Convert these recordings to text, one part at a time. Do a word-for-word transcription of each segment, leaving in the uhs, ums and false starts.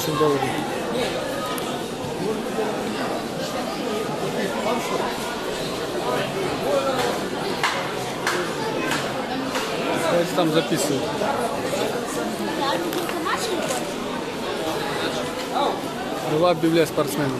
восемь долларов. Давайте там записывают. Была Библия спортсменов.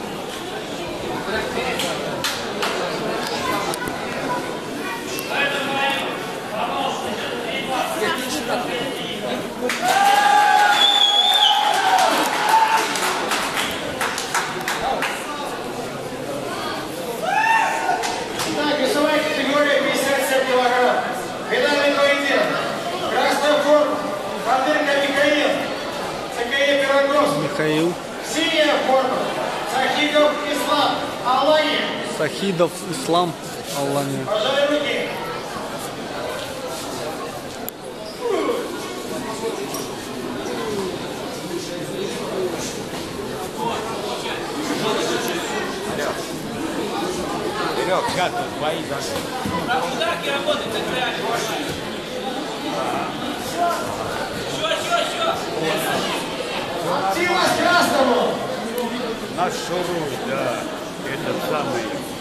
Так, весовая категория пятьдесят семь килограмм. Финальный поединок. Красная форма. Пандырка Михаил. ЦКЕ Пирогровский. Михаил. Синяя форма. Сахидов Ислам. Алания. Сахидов Ислам. Алания. Пожали руки. Серег, сейчас тут бои зашли. На ударке работает, так реально. Еще, еще, еще. Активно с красному. Наш шуруй, да. Этот самый.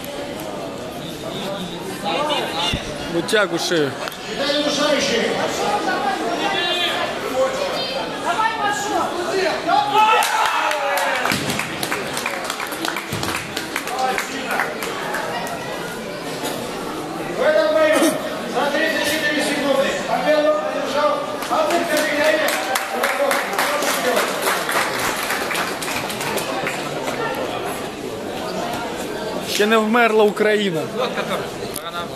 Вытягу шею. Виталий Душающий. Давай, Маша! В этом бою за тридцать четыре секунды победу одержал Пандырка Михаил. Ще не вмерла Україна.